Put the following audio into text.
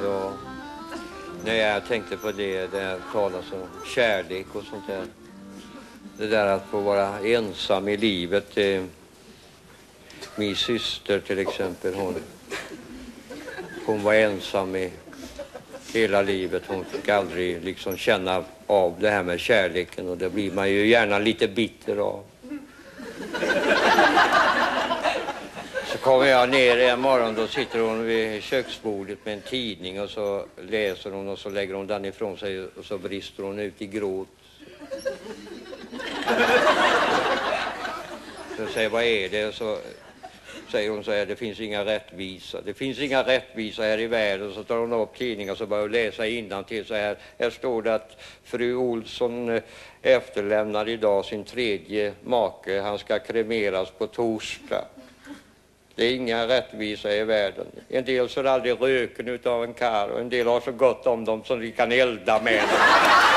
Ja. Nej, jag tänkte på det talas om kärlek och sånt där. Det där att få vara ensam i livet. Min syster till exempel, hon var ensam i hela livet. Hon fick aldrig liksom känna av det här med kärleken, och det blir man ju gärna lite bitter av. Så kommer jag ner en morgon, då sitter hon vid köksbordet med en tidning och så läser hon och så lägger hon den ifrån sig och så brister hon ut i gråt. Så säger, vad är det? Och så säger hon så här, det finns inga rättvisa. Det finns inga rättvisa här i världen. Så tar hon upp tidningen och så börjar hon läsa innantill så här. Här står det att fru Olsson efterlämnar idag sin 3:e make. Han ska kremeras på torsdag. Det är inga rättvisa i världen. En del så är aldrig röken utav en kar och en del har så gott om dem som de kan elda med dem.